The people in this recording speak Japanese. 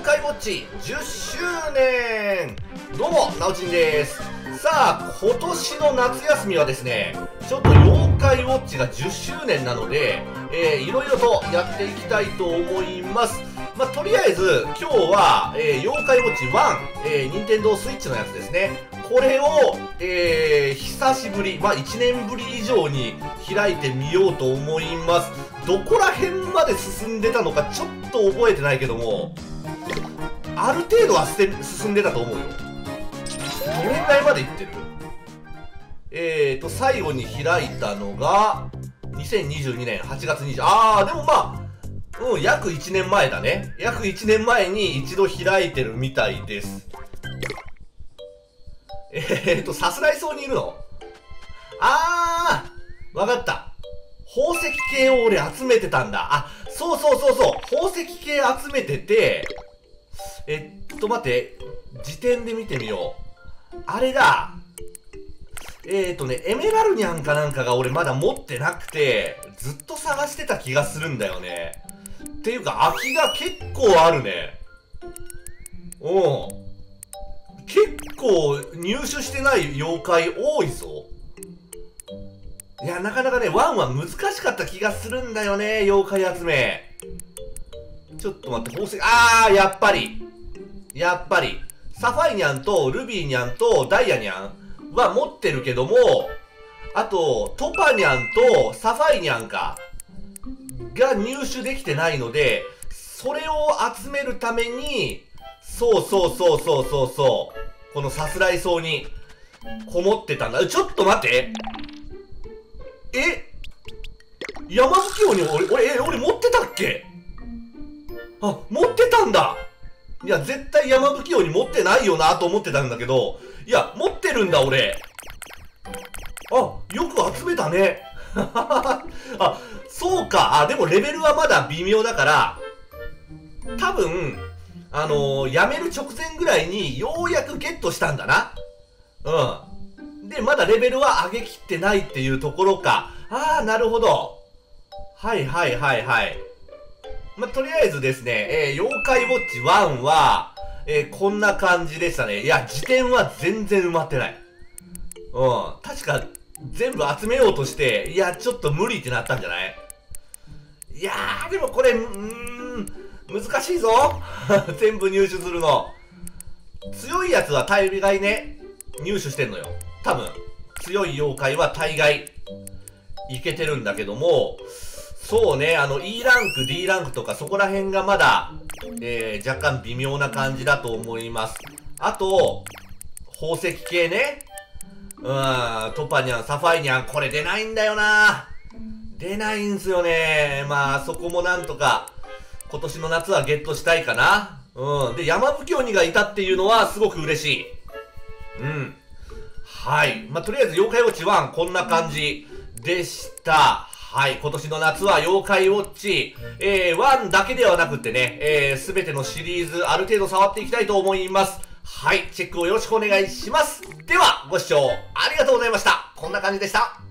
怪ウォッチ10周年。どうもなおちんです。さあ今年の夏休みはですね、ちょっと妖怪ウォッチが10周年なので、いろいろとやっていきたいと思います。とりあえず今日は、妖怪ウォッチ1、任天堂スイッチのやつですね。これを、久しぶり、1年ぶり以上に開いてみようと思います。どこら辺まで進んでたのかちょっと覚えてないけども、ある程度は進んでたと思うよ。どれぐらいまでいってる？最後に開いたのが2022年8月20、でも約1年前だね。約1年前に一度開いてるみたいです。さすらいそうにいるの？わかった。宝石系を俺集めてたんだ。そう。宝石系集めてて、待って、辞典で見てみよう。あれだ。エメラルニャンかなんかが俺まだ持ってなくて、ずっと探してた気がするんだよね。っていうか、空きが結構あるね。結構入手してない妖怪多いぞ。いや、なかなかね、1は難しかった気がするんだよね、妖怪集め。ちょっと待って、宝石、やっぱり。サファイニャンとルビーニャンとダイヤニャンは持ってるけども、あと、トパニャンとサファイニャンか、が入手できてないので、それを集めるために、そう。このさすらい草に、こもってたんだ。ちょっと待って。山吹王に俺持ってたっけ？持ってたんだ。いや、絶対山吹王に持ってないよなと思ってたんだけど、いや、持ってるんだ俺。よく集めたね。そうか。でもレベルはまだ微妙だから、多分、やめる直前ぐらいにようやくゲットしたんだな。で、まだレベルは上げきってないっていうところか。なるほど。はい。とりあえずですね、妖怪ウォッチ1は、こんな感じでしたね。いや、辞典は全然埋まってない。確か、全部集めようとして、いや、ちょっと無理ってなったんじゃない？いやー、でもこれ、難しいぞ。全部入手するの。強いやつは大概ね、入手してんのよ。多分。強い妖怪は大概、いけてるんだけども、そうね、E ランク、D ランクとかそこら辺がまだ、若干微妙な感じだと思います。あと、宝石系ね。トパニャン、サファイニャン、これ出ないんだよな。出ないんすよね。そこもなんとか、今年の夏はゲットしたいかな。で、山吹鬼がいたっていうのはすごく嬉しい。はい。とりあえず、妖怪ウォッチ1、こんな感じでした。はい。今年の夏は妖怪ウォッチ、1だけではなくってね、すべてのシリーズ、ある程度触っていきたいと思います。はい。チェックをよろしくお願いします。では、ご視聴ありがとうございました。こんな感じでした。